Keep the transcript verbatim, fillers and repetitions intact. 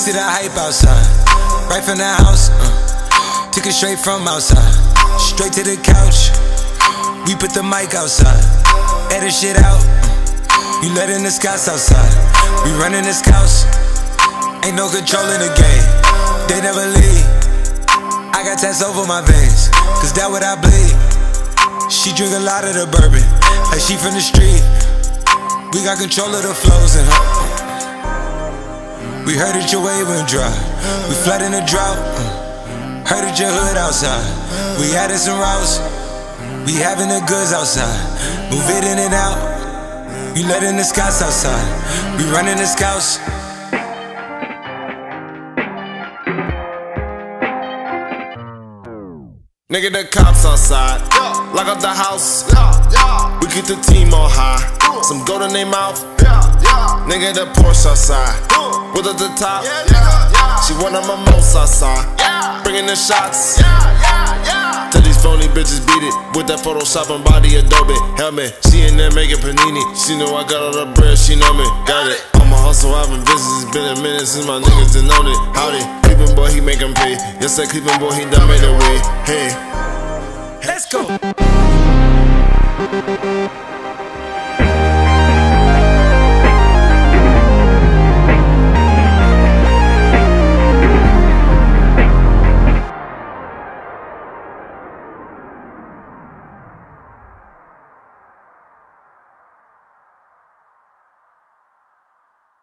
see the hype outside, right from the house, uh, took it straight from outside, straight to the couch. We put the mic outside, edit shit out. uh, You letting the scouts outside, we running the scouts. Ain't no control in the game, they never leave. I got tats over my veins, cause that what I bleed. She drink a lot of the bourbon, like she from the street. We got control of the flows in her. We heard that your wave went dry, we flood in the drought. uh, Heard that your hood outside, we added some routes. We having the goods outside, move it in and out. You letting the scouts outside, we running the scouts. Nigga, the cops outside, lock up the house. We keep the team on high, some gold in their mouth. Nigga, the Porsche outside, with at the top. She one of my most outside, bringing the shots. Tell these phony bitches beat it with that Photoshop and body Adobe helmet. She in there making panini. She know I got all the bread, she know me. Got it. I'm a hustle, I've been busy. It's been a minute since my niggas done known it. Howdy, Cleveland boy, he make him pay. Yes, that Cleveland boy, he done made a way. Hey, let's go.